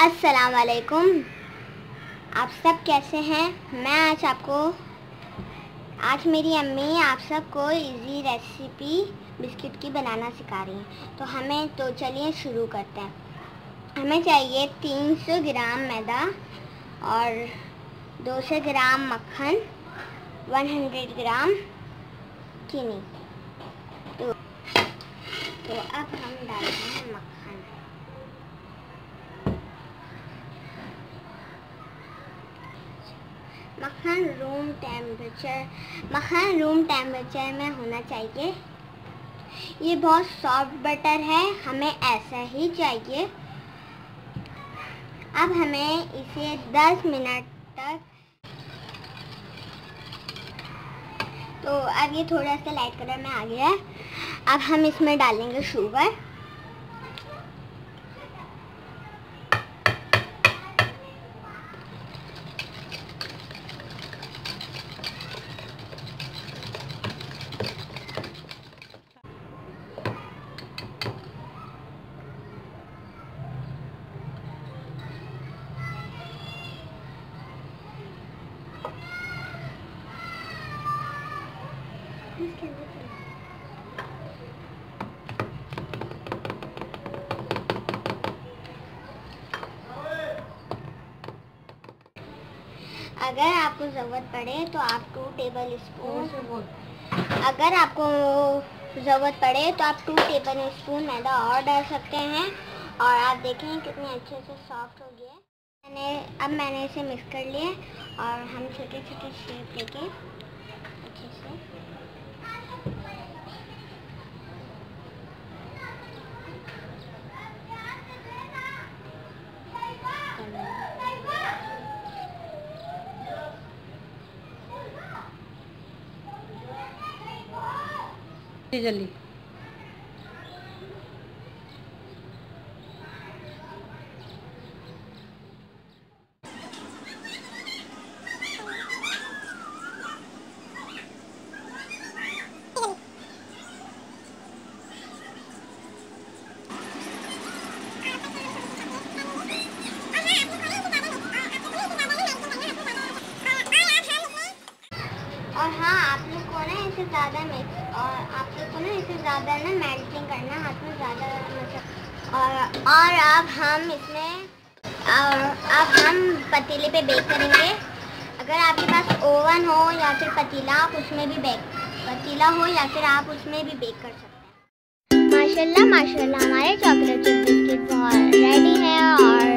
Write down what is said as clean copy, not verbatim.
अस्सलाम वालेकुम। आप सब कैसे हैं? मैं आज मेरी अम्मी आप सबको इजी रेसिपी बिस्किट की बनाना सिखा रही हैं। तो चलिए शुरू करते हैं। हमें चाहिए 300 ग्राम मैदा और 200 ग्राम मक्खन, 100 ग्राम चीनी। तो अब हम डालते हैं मक्खन। मक्खन रूम टेम्परेचर में होना चाहिए। ये बहुत सॉफ्ट बटर है, हमें ऐसा ही चाहिए। अब हमें इसे 10 मिनट तक, तो अब ये थोड़ा सा लाइट कलर में आ गया है। अब हम इसमें डालेंगे शुगर। अगर आपको ज़रूरत पड़े तो आप 2 टेबल स्पून मैदा और डाल सकते हैं। और आप देखें कितने अच्छे से सॉफ्ट हो गया। मैंने इसे मिक्स कर लिया और हम छोटे छोटे शेप लेके अच्छे से जल्दी और हाँ, आप लोग को ना इसे ज़्यादा मेल्टिंग करना, हाथ में ज़्यादा और अब हम पतीले पे बेक करेंगे। अगर आपके पास ओवन हो या फिर पतीला हो, आप उसमें भी बेक कर सकते हैं। माशाल्लाह हमारे चॉकलेट चिप बिस्किट बहुत रेडी है और